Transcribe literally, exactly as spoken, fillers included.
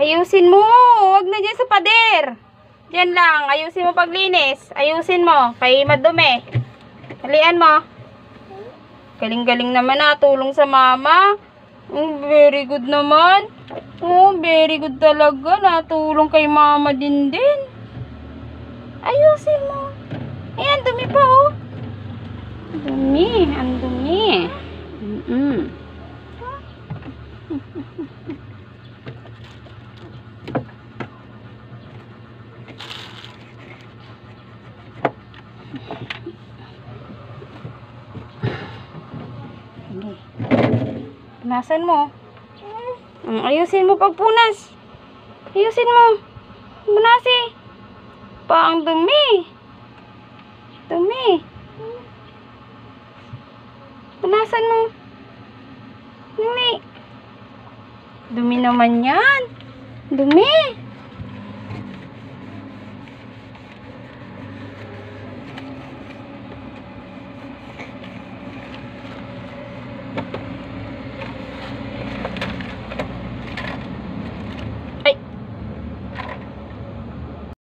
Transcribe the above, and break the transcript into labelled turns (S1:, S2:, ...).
S1: Ayusin mo. Huwag na dyan sa pader. Diyan lang. Ayusin mo paglinis. Ayusin mo. Kay madumi. Halian mo. Galing-galing naman na. Tulong sa mama. Oh, very good naman. Oh, very good talaga. Natulong kay mama din din. Ayusin mo. Ayan, dumi pa oh. Dumi. Ang dumi. Mm-mm. Punasan mo. Mm, ayusin mo pagpunas. Ayusin mo. Punasi. Pa ang dumi. Dumi. Punasan mo. Dumi. Dumi naman yan. Dumi.